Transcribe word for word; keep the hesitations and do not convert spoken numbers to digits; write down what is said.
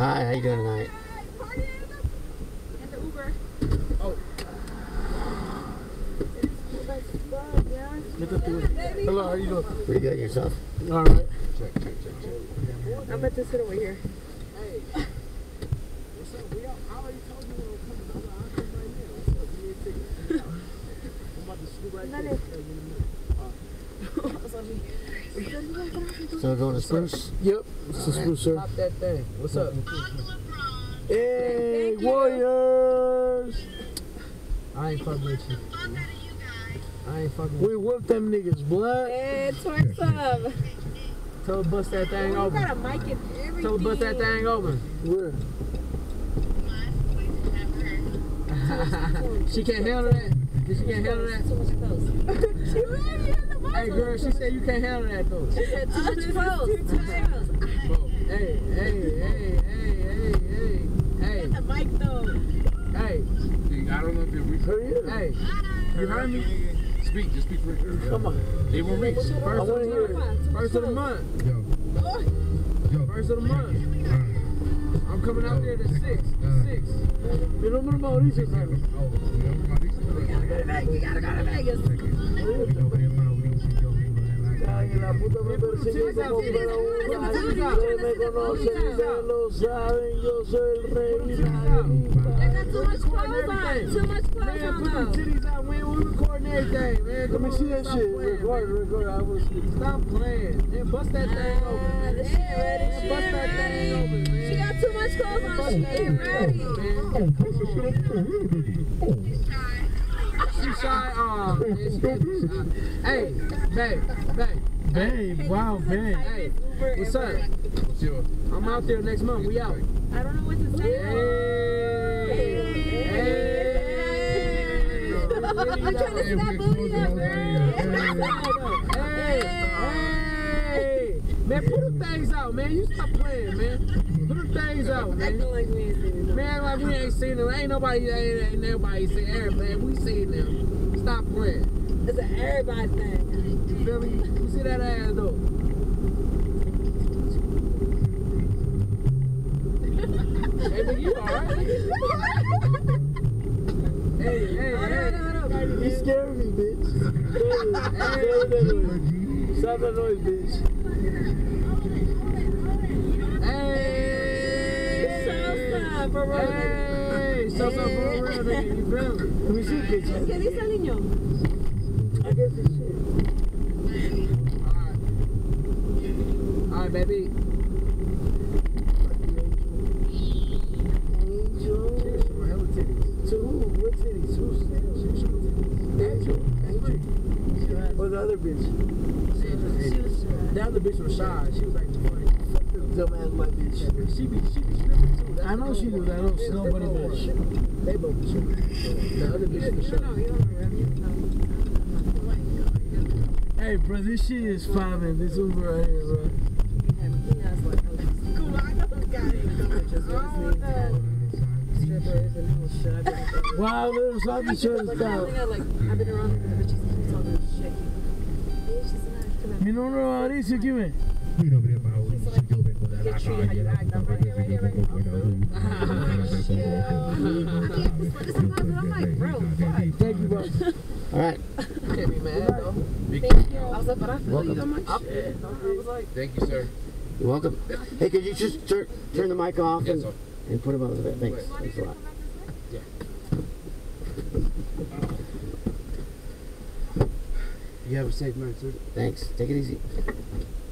Hi, how you doing tonight? And the Uber. Oh. Hello, how you doing? Pretty good, yourself? All right. Check, check, check, check. I'm about to sit over here. Hey. What's up? We all, I already told you when we're coming. I'm coming right now. What's up? Give me a ticket. I'm about to scoot right there. So going to Spruce? Yep. It's the Spruce, sir. Pop that thing. What's up? Hey, Warriors! I ain't fucking with you. I ain't fucking with you. We whooped them niggas, blood. Hey, twerks up. Tell her bust that thing You open. got a mic and everything. Tell her bust that thing open. Where? She can't handle that. She can't handle that. Too much clothes. She ready in the Hey girl, she said you can't handle that though. She said too much clothes. Too much clothes. Hey, hey, hey, hey, hey, hey, hey. Get the mic though. Hey. I don't know if you're reaching. Hey, you heard me? Speak, just speak for it. Come on. They won't reach. First of the month. First of the month. Yo. Yo. First of the month. I'm coming out there at six. Six. Mi número Mauricio, Oh, sir. mi nombre Mauricio. We gotta go to Vegas. We gotta go to Vegas. Ay, la puta me persigue como para un nadie me conoce, ustedes lo saben, yo soy el rey. They got too much clothes on. Too much clothes Man, on put them though. titties out, man. We recording everything, man. Let me see that shit. Record, record. I will stop playing. Man, bust that thing open, man. This shit ready. She Bust that ready. thing open, man. She got too much clothes on. She ain't ready. She shy. Oh, man, she shy. Hey, babe, babe. Babe, wow, babe. Hey, what's up? What's yours? I'm out there next month. We out. I don't know what to say. Hey, hey. I'm trying to see that booty up, girl. Hey, hey. Man, put them things out, man. You stop playing, man. Put them things out, man. Acting like we ain't seen it. Man, like we ain't seen them. Ain't nobody, ain't, ain't nobody seen everything. We seen them. Stop playing. It's an everybody thing. You feel me? You see that ass though? Hey, nigga, you alright? Hey, hey, Hold on, hey. hold on, hold on. You scared me, bitch. Hey, stop that noise, bitch. Hey, Salsa, for real. hey, salsa for real, nigga. You feel me? Let me see, bitch. ¿Qué dice el niño? I guess it's shit. Alright. Alright, baby. Angel. Hella titties. To who? What titties? Who's Angel? Angel. Or the other bitch? The other bitch was shy. She was like, funny. Dumbass my bitch. She be, she be stripping too. I know she do. I know she nobody bitch. They both be stripping. The other bitch for sure. Hey, bro, this shit is five this Uber right here, bro. Wow, little salty shirt is down. I've been around the bitches talking shit. Mi nombre es Mauricio, ¿qué me? Get treated how you act. I'm right here, right here, right here. I'm like, bro, fuck. Thank you, bro. All right. Can't be mad, though. Thank you. I was like, but I feel Welcome. you so much. I was like, Thank you, sir. You're welcome. Hey, could you just turn turn the mic off Yes, and, sir. and put him over there? Thanks. Thanks a lot. Yeah. you have a safe night, sir. Thanks. Take it easy.